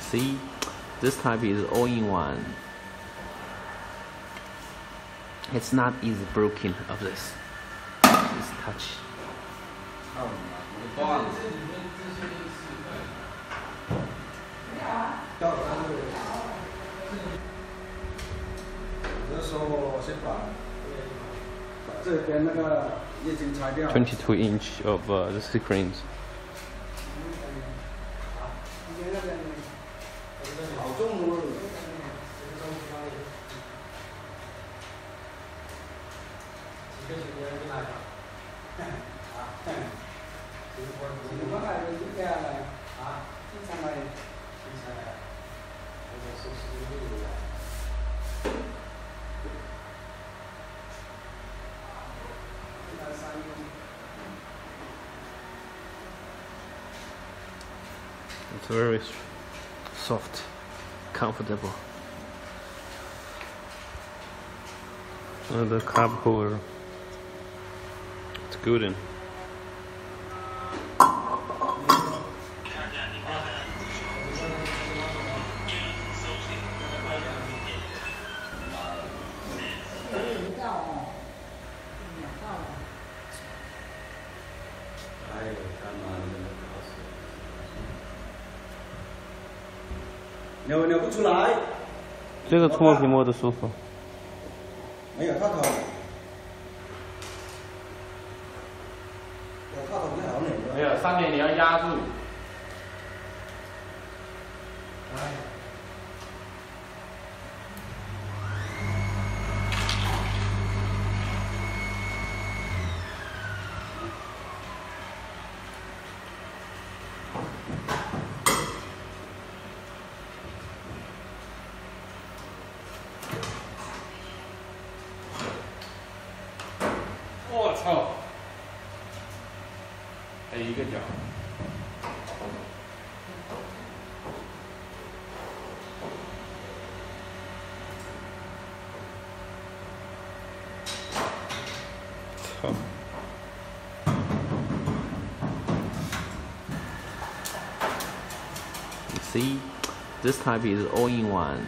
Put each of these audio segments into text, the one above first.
See, this type is all-in-one. It's not easy broken of this. This touch. 22 inch of the screens. It's very soft, comfortable. And the cup holder, it's good. 扭不出来。 这个触摸屏摸的舒服。 没有套头，有套头最好扭。 没有，上面你要压住。我操！还有一个角。操！ See, this type is all-in-one.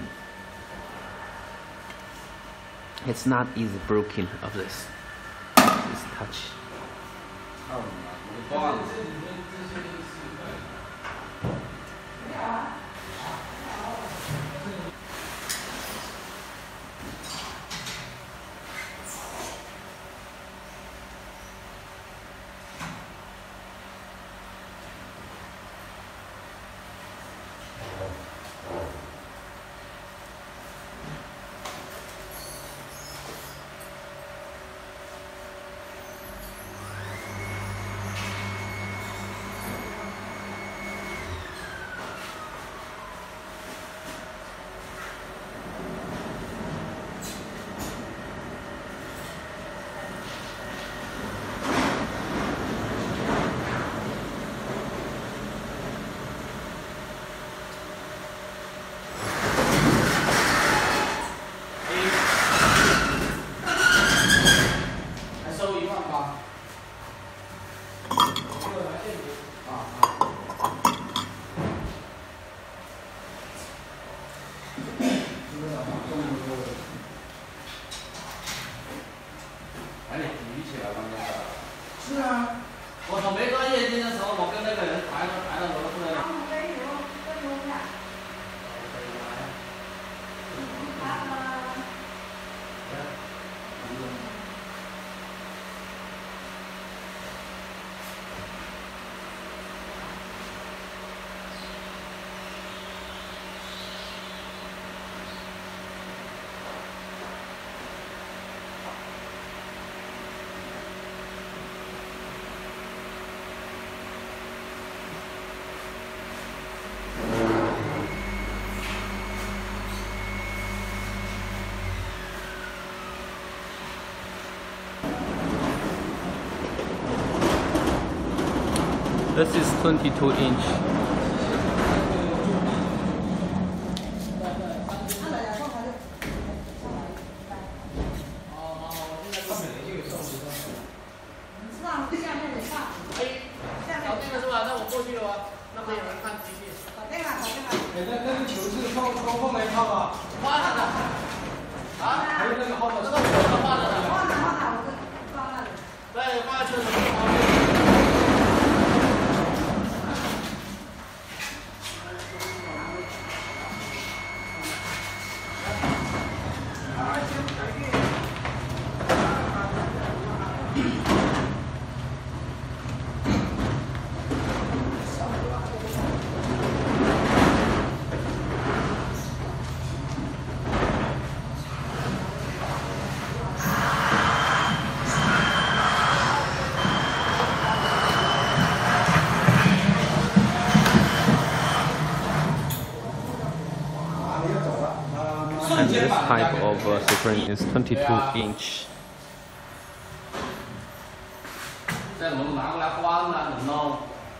It's not easy broken of this. This touch. This is 22 inch. And this type of screen is 22-inch. 这怎么拿过来关呢？怎么弄？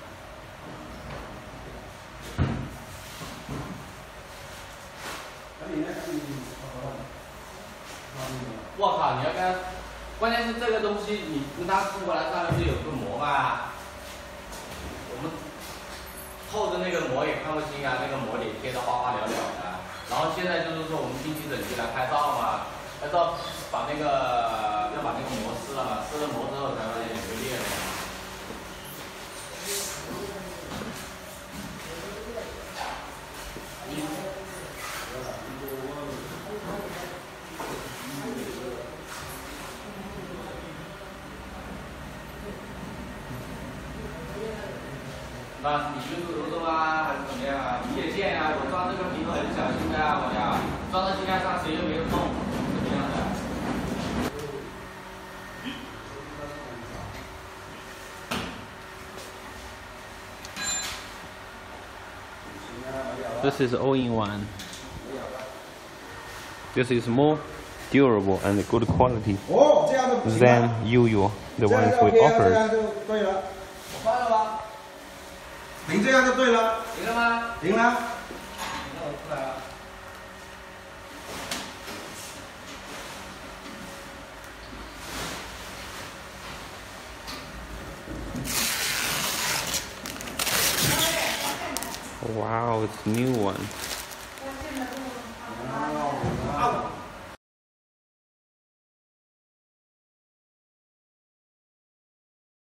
我靠！你要跟，关键是这个东西，你跟它寄过来上面是有个膜吧？我们透着那个膜也看不清啊，那个膜也贴得花花了了的。然后现在就是说我们定期整机来拍照嘛，拍照把那个要把那个膜撕了嘛，撕了膜之后才会有个裂的。那你就是揉揉啊，还是怎么样啊？理解线啊，我装这个皮头很小心的啊，我讲，装到机盖上谁又没有动，怎么样的 ？This is all-in-one. This is more durable and good quality 哦，这样就不行了 than usual, the 这样 ones 就 we OK 啊，这 offer. 样就对了。 我关了吗？ 停，这样就对了。 停了吗？ 停了。 那我出来了。 Wow, it's a new one.